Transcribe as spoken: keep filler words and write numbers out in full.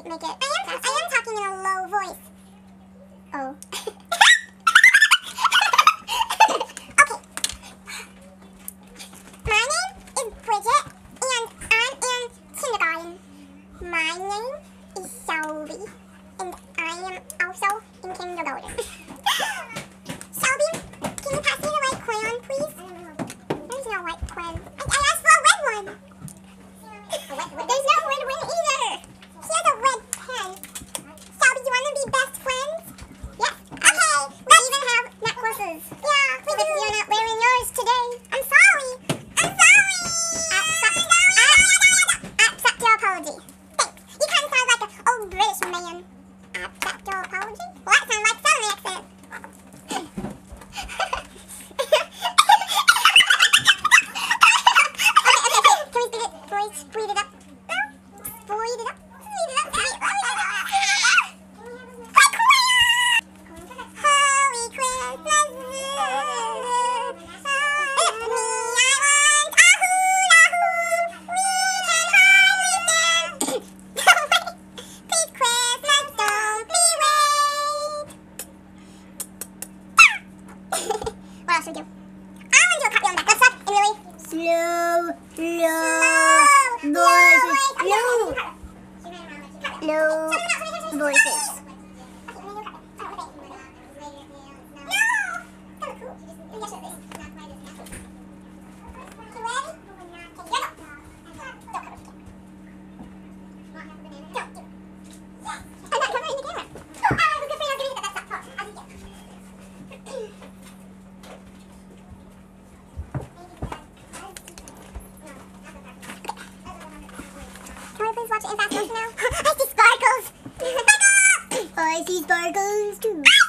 make make it. I am I am talking in a low voice. Oh. Okay. My name is Bridget, and I'm in kindergarten. My name is Shelby, and I am also in kindergarten. Shelby, can you pass me the white crayon, please? There's no white crayon. I, I asked for a red one. There's no red one either. She has a red pen. Shelby, do you want to be best friends? Yes. Okay. We even have necklaces. Yeah, we do. You're not wearing yours today. I'm sorry. I'm sorry. Accept, accept your apology. Thanks. You kind of sound like an old British man. Accept your apology? Well, that sounds like Southern accent. Speed it up. Speed it up. Speed it up. Holy Christmas. Me, I want a hula hoop. We can hardly stand. Please, Christmas, don't be late. What else should we do? I want to do a copy on that. Let's stop and really slow, slow. Low voices. Low voices. Can we please watch it in fast motion now? I see sparkles! Sparkles! Oh, I see sparkles too.